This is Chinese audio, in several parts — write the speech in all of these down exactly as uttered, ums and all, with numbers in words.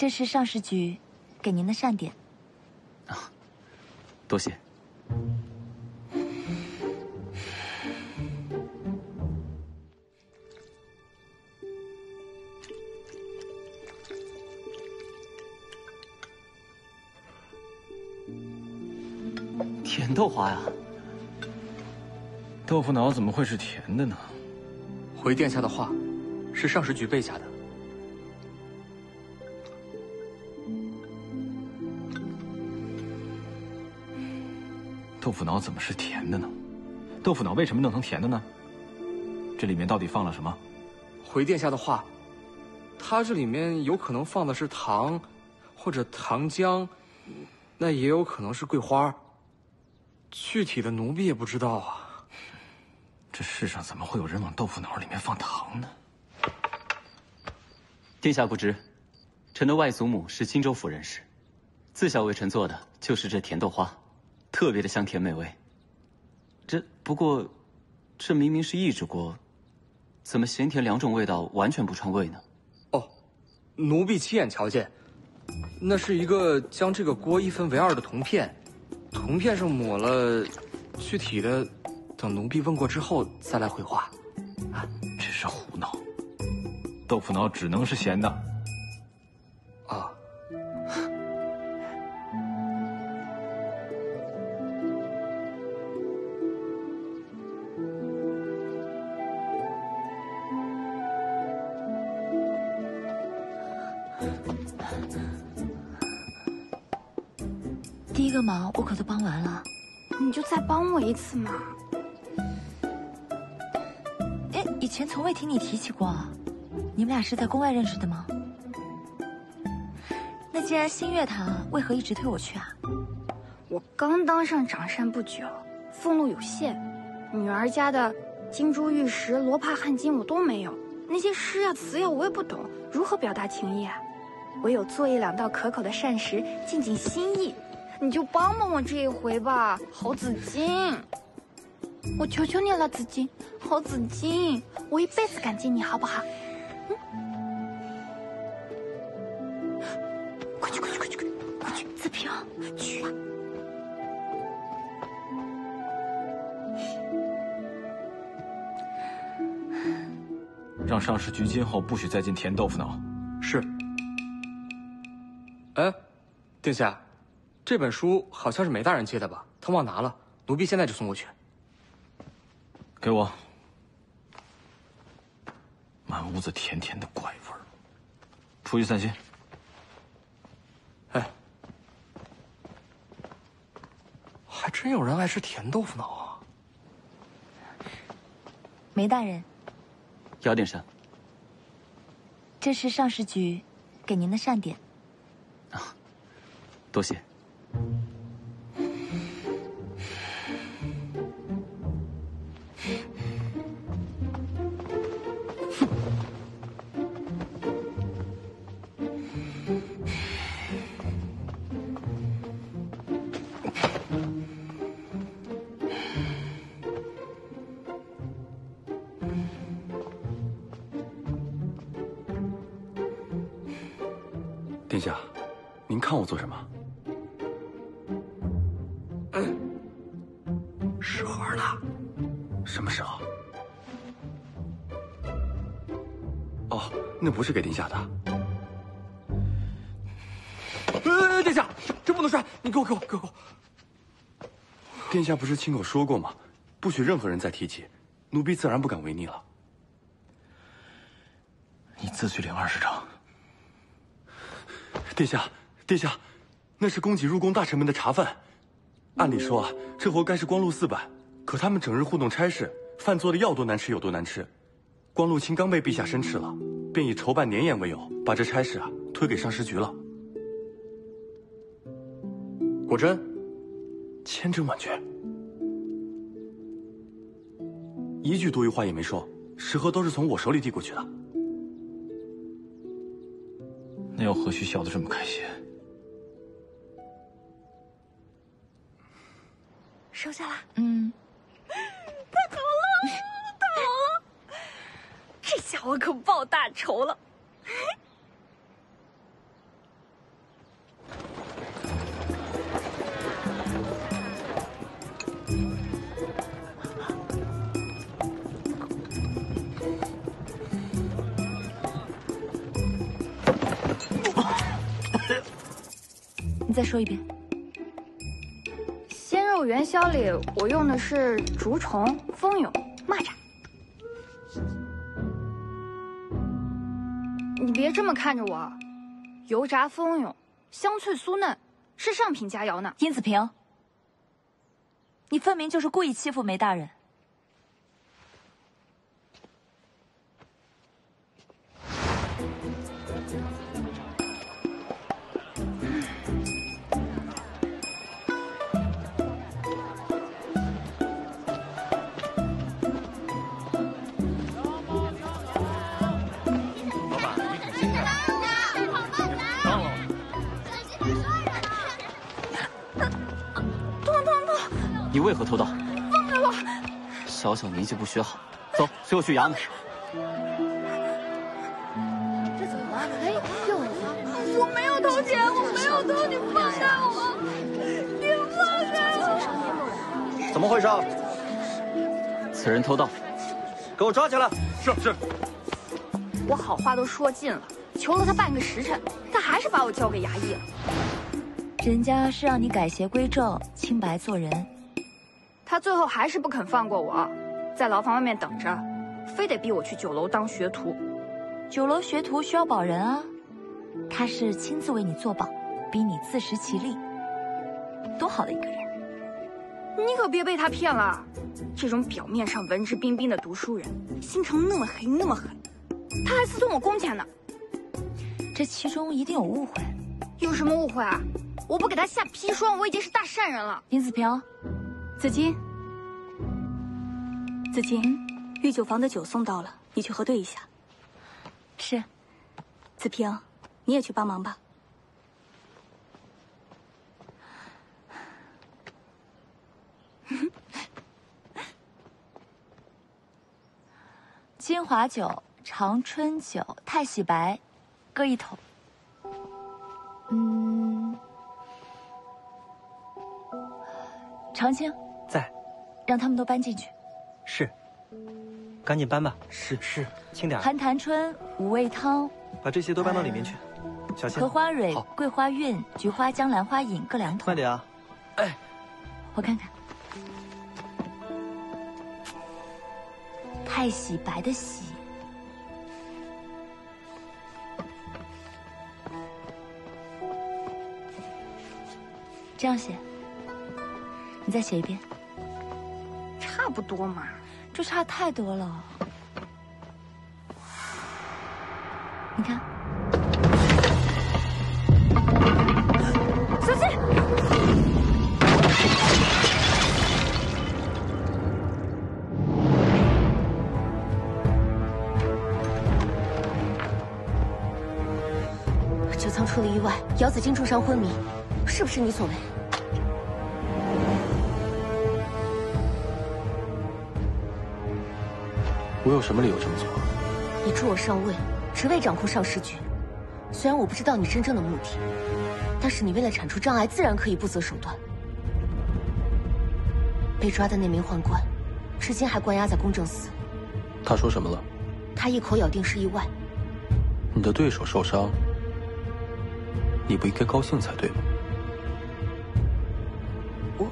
这是上市局给您的善典。 啊，多谢。甜豆花呀！ 豆腐脑怎么会是甜的呢？ 回殿下的话，是上市局备下的。 豆腐脑怎么是甜的呢？豆腐脑为什么弄成甜的呢？这里面到底放了什么？ 回殿下的话，它这里面有可能放的是糖，或者糖浆，那也有可能是桂花。具体的奴婢也不知道啊。 这世上怎么会有人往豆腐脑里面放糖呢？ 殿下不知，臣的外祖母是荆州府人士，自小为臣做的就是这甜豆花，特别的香甜美味。这不过，这明明是驿制锅，怎么咸甜两种味道完全不串味呢？ 哦，奴婢亲眼瞧见，那是一个将这个锅一分为二的铜片，铜片上抹了，具体的。等奴婢问过之后再来回话。 啊，这是胡闹！豆腐脑只能是咸的。 啊。 第一个忙我可都帮完了， 你就再帮我一次嘛。 以前从未听你提起过，你们俩是在宫外认识的吗？那既然新月堂，为何一直推我去啊？ 我刚当上长善不久，俸禄有限，女儿家的金珠玉石、罗帕汗巾我都没有，那些诗呀词呀我也不懂，如何表达情意啊？唯有做一两道可口的膳食，尽尽心意。你就帮帮我这一回吧，侯子金。我求求你了，子金，侯子金，我一辈子感激你，好不好？嗯，快去，快去，快去，快去！ 子平， 去啊！ 让上市局今后不许再进甜豆腐脑。 是。哎，殿下，这本书好像是梅大人借的吧？他忘拿了，奴婢现在就送过去。 给我。满屋子甜甜的怪味儿，出去散心。 哎，还真有人爱吃甜豆腐脑啊！ 梅大人， 姚殿上， 这是上市局给您的善典。 啊，多谢。 殿下，您看我做什么？ 嗯，失盒了。 什么时候？哦，那不是给殿下的。 呃，殿下，这这不能摔！你给我，给我，给我！ 殿下不是亲口说过吗？不许任何人再提起，奴婢自然不敢违逆了。 你自去领二十张。 殿下，殿下，那是供给入宫大臣们的茶饭。按理说啊，这活该是光禄四百，可他们整日糊弄差事，饭做的要多难吃有多难吃。光禄卿刚被陛下申斥了，便以筹办年宴为由，把这差事啊推给上食局了。 果真？ 千真万确，一句多余话也没说，食盒都是从我手里递过去的。 那又何须笑得这么开心？ 收下啦。 嗯， 太好了，太好了！这下我可报大仇了。 你再说一遍。 鲜肉元宵里我用的是竹虫、蜂蛹、蚂蚱。你别这么看着我，油炸蜂蛹，香脆酥嫩，是上品佳肴呢。 殷子平，你分明就是故意欺负梅大人。 你为何偷盗？ 放开我！ 小小年纪不学好，走，随我去衙门。 这怎么了？哎，又我我没有偷钱，我没有偷，你放开我！你放开我！ 怎么回事？ 此人偷盗， 给我抓起来！ 是是。 我好话都说尽了，求了他半个时辰，他还是把我交给衙役了。 人家是让你改邪归正，清白做人。 他最后还是不肯放过我，在牢房外面等着，非得逼我去酒楼当学徒。 酒楼学徒需要保人啊，他是亲自为你做保，逼你自食其力，多好的一个人！ 你可别被他骗了，这种表面上文质彬彬的读书人，心肠那么黑那么狠，他还私吞我工钱呢。 这其中一定有误会。 有什么误会啊？我不给他下砒霜，我已经是大善人了。 殷子平， 紫金，紫金，御酒房的酒送到了，你去核对一下。 是。 子平，你也去帮忙吧。 金华酒、长春酒、太洗白，各一桶。嗯，长青在， 让他们都搬进去。 是，赶紧搬吧。是是，轻点。 寒潭春、五味汤， 把这些都搬到里面去，小心。 荷花蕊、桂花韵、菊花姜、兰花饮各两桶。 快点啊！哎， 我看看。太洗白的洗。这样写，你再写一遍。 差不多嘛， 这差太多了。你看， 小心！ 酒仓出了意外，姚子金重伤昏迷，是不是你所为？ 我有什么理由这么做？ 你助我上位，只为掌控上师局。虽然我不知道你真正的目的，但是你为了铲除障碍，自然可以不择手段。被抓的那名宦官，至今还关押在公正司。 他说什么了？ 他一口咬定是意外。 你的对手受伤，你不应该高兴才对吧？ 我。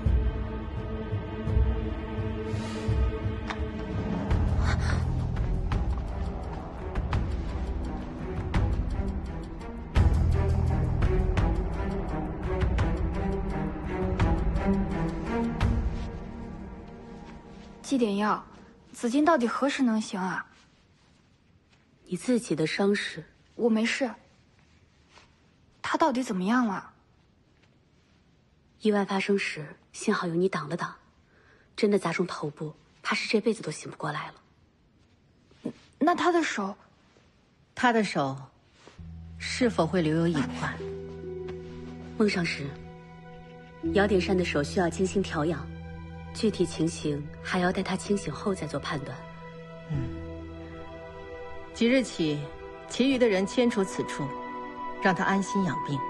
祭点药，紫金到底何时能行啊？ 你自己的伤势， 我没事。他到底怎么样了？ 意外发生时，幸好有你挡了挡，真的砸中头部，怕是这辈子都醒不过来了。 那他的手， 他的手是否会留有隐患？孟上师，姚点山的手需要精心调养，具体情形还要待他清醒后再做判断。 嗯，即日起，其余的人迁出此处，让他安心养病。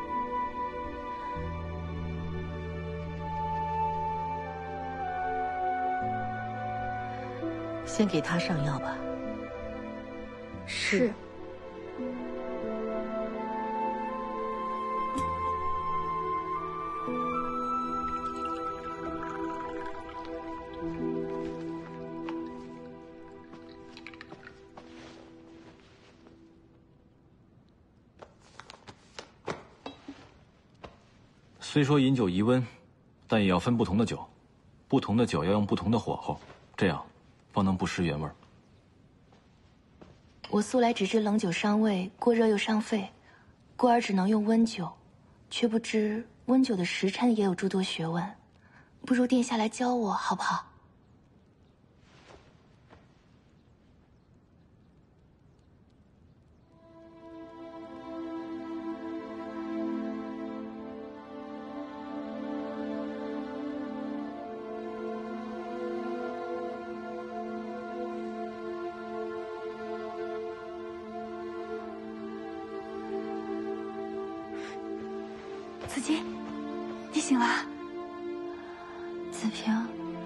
先给他上药吧。 是。 虽说饮酒宜温，但也要分不同的酒，不同的酒要用不同的火候，这样方能不失原味。 我素来只知冷酒伤胃，过热又伤肺，故而只能用温酒，却不知温酒的时辰也有诸多学问，不如殿下来教我，好不好？ 子金，你醒了。子平，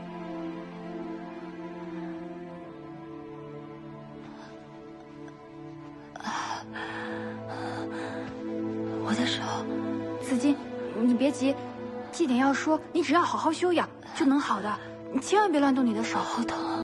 我的手。子金，你别急，祭典要说你只要好好休养就能好的，你千万别乱动你的手，好疼。